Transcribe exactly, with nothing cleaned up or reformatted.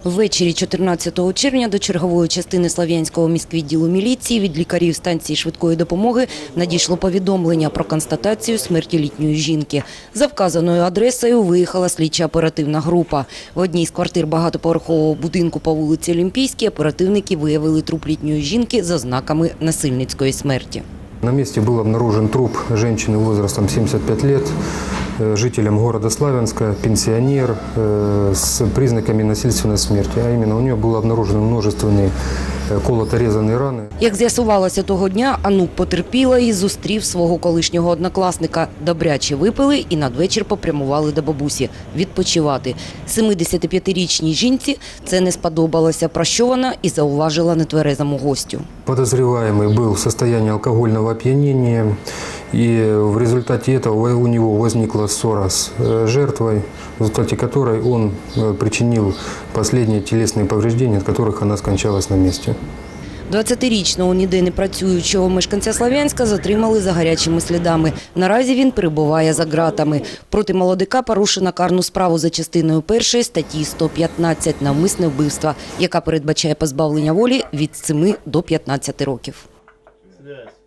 Ввечері чотирнадцятого червня до чергової частини Слов'янського міськвідділу міліції від лікарів станції швидкої допомоги надійшло повідомлення про констатацію смерті літньої жінки. За вказаною адресою виїхала слідчо-оперативна група. В одній з квартир багатоповерхового будинку по вулиці Олімпійській оперативники виявили труп літньої жінки з ознаками насильницької смерті. На месте был обнаружен труп женщины возрастом семьдесят пять лет, жителем города Славянска, пенсионер с признаками насильственной смерти. А именно у нее было обнаружено множественные колото-резані рани. Як з'ясувалося того дня, онук потерпілої зустрів свого колишнього однокласника. Добряче випили і надвечір попрямували до бабусі відпочивати. семидесятип'ятирічній жінці це не сподобалося, про що вона і зауважила нетверезому гостю. Подозреваемый был в состоянии алкогольного опьянения, и в результате этого у него возникла ссора с жертвой, в результате которой он причинил последние телесные повреждения, от которых она скончалась на месте. двадцятирічного ніде не працюючого мешканця Слов'янська затримали за гарячими слідами. Наразі він перебуває за ґратами. Проти молодика порушено карну справу за частиною першої статті сто п'ятнадцять «Навмисне вбивство», яка передбачає позбавлення волі від семи до п'ятнадцяти років.